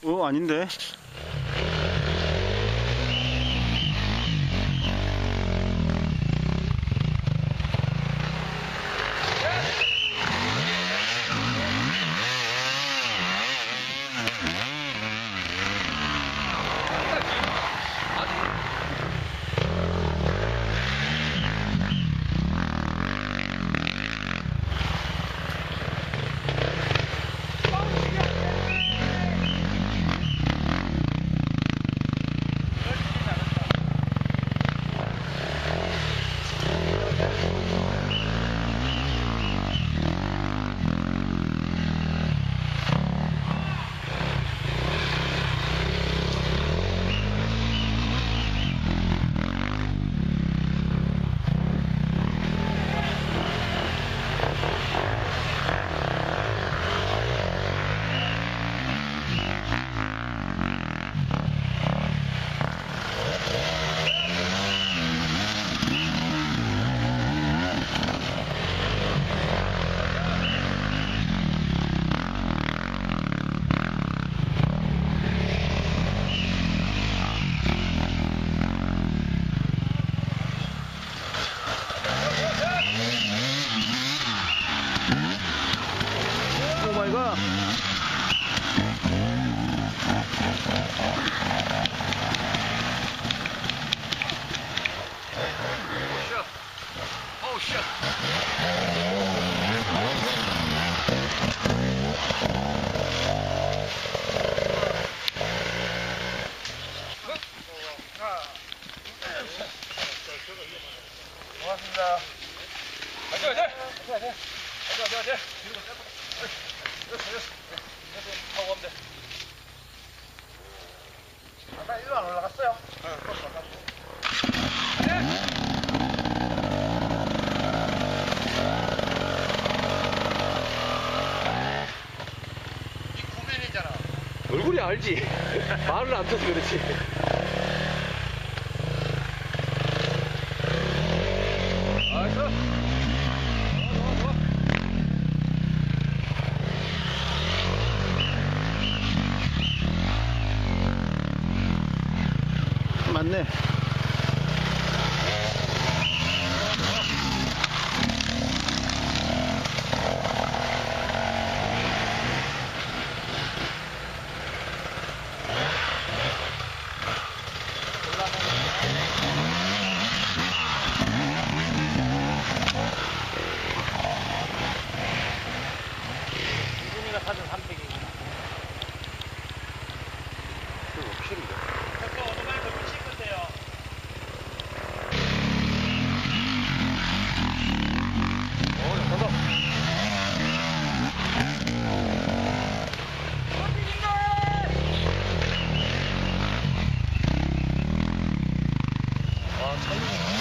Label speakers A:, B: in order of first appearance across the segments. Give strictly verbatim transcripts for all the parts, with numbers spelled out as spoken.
A: 어, 아닌데.
B: 고맙습니다. 화이팅, 화이팅! 화이팅, 화이팅! 화이팅, 화이팅! 뒤로 가, 됐어, 됐어. 하고 가면 돼. 아까 일로 안 올라갔어요? 응, 버스 올라갔어. 이 구면이잖아.
C: 얼굴이 알지. 말을 안 쳐서 그렇지.
A: 맞네.
B: 이분이가 사준 삼백이구나.
C: 그거 필요해.
B: 저거 오토바이도 붙일 건데요.
C: 어, 간다. 아, 참.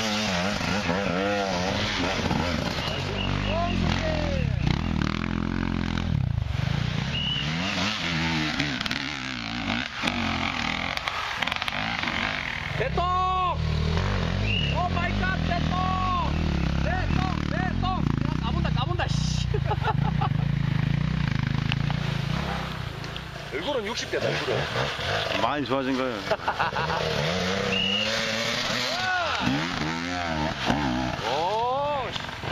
C: 대똥! 오 마이 갓, 대똥! 대똥, 대똥! 야, 까본다, 까본다, 씨. 얼굴은 육십 대다, 얼굴은.
A: 많이 좋아진 거예요.
C: 오,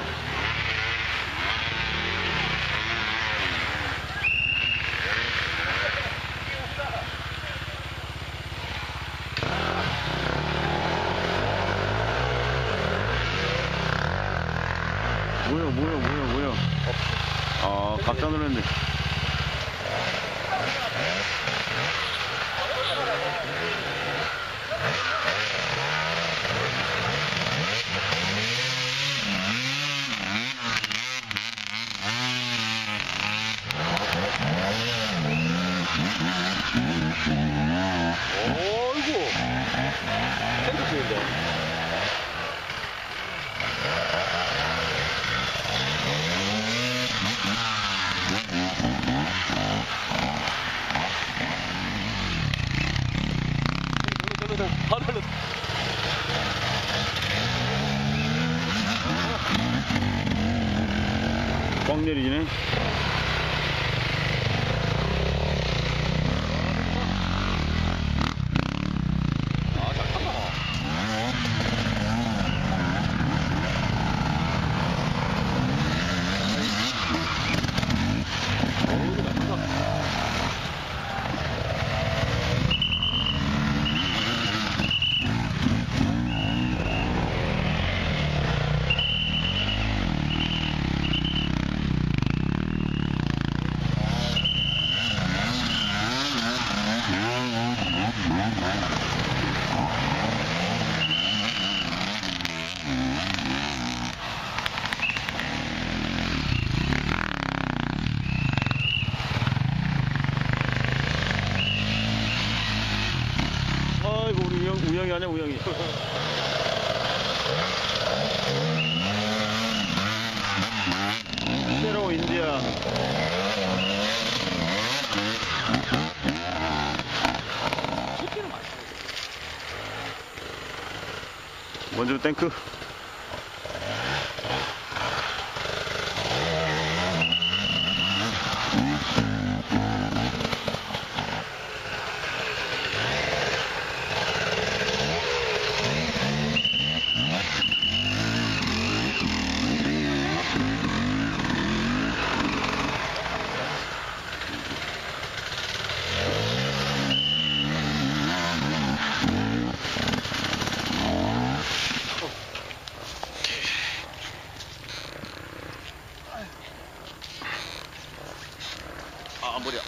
A: 뭐야, 뭐야, 뭐야, 뭐야. 아, 깜짝 놀랐네.
C: 어이구. 텐트 치는데. 하늘로.
A: 꽉 내리지네. 아니야, 우영이. 세로 인디안.
C: 커피는 맛있어.
A: 먼저 탱크. 아, 머리야.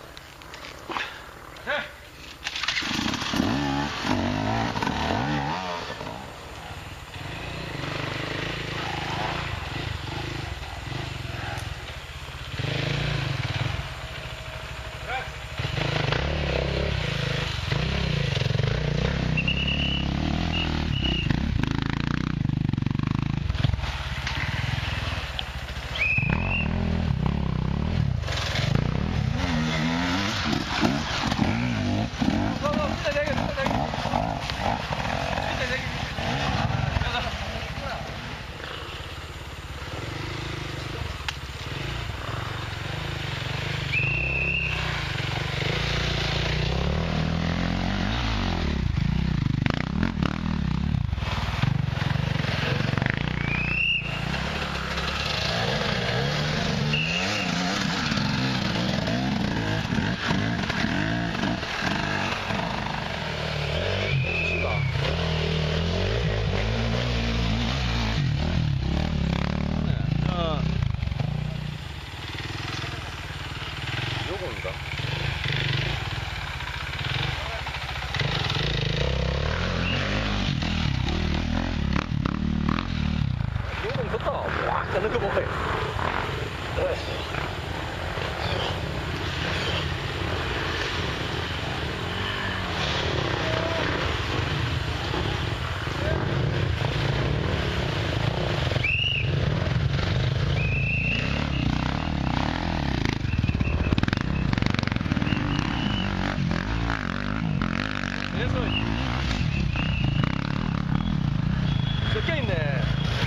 C: 요겁니다. 요건 좋다. 와, 가는 거 뭐해. 그래서 섞여있네.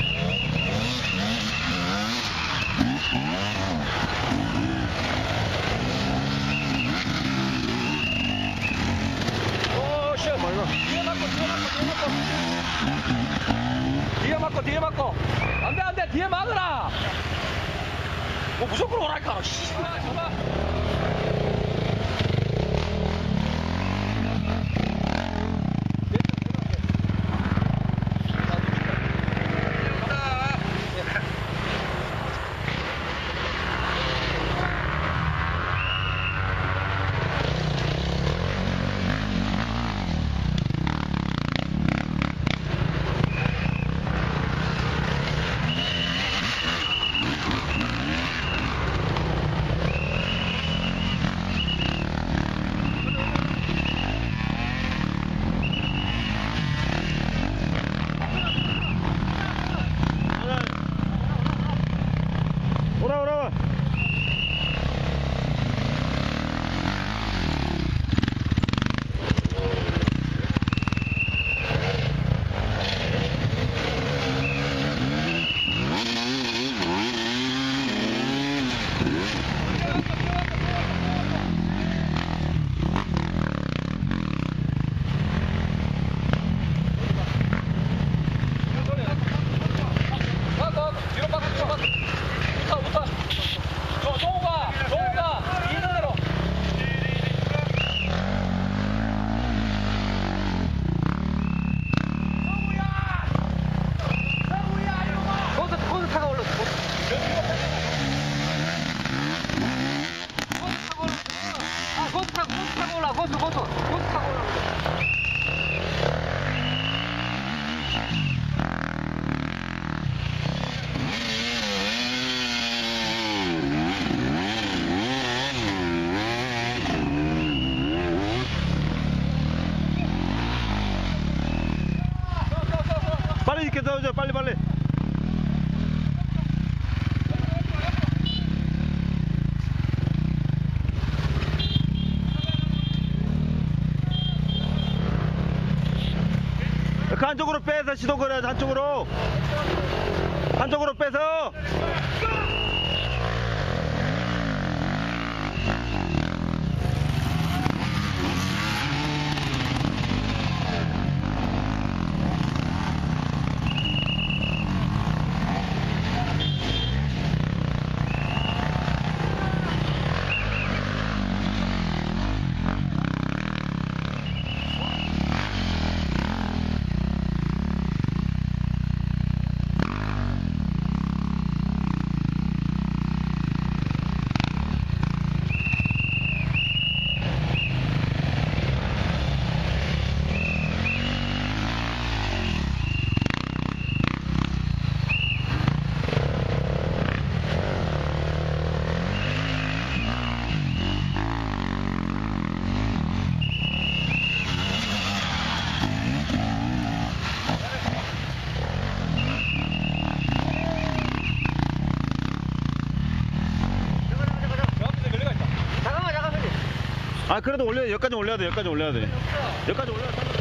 C: 오, 쉣. 뒤에 맞고, 뒤에 맞고, 뒤에 맞고. 뒤에 맞고, 뒤에 맞고. 안 돼, 안 돼. 뒤에 막으라. 뭐 무조건 오라니까. 씨. 잡아, 잡아.
A: 한쪽으로 빼서 시동 걸어야지. 한쪽으로. 한쪽으로 빼서. 아 그래도 올려 여기까지 올려야 돼. 여기까지 올려야 돼. 여기까지 올려야 돼.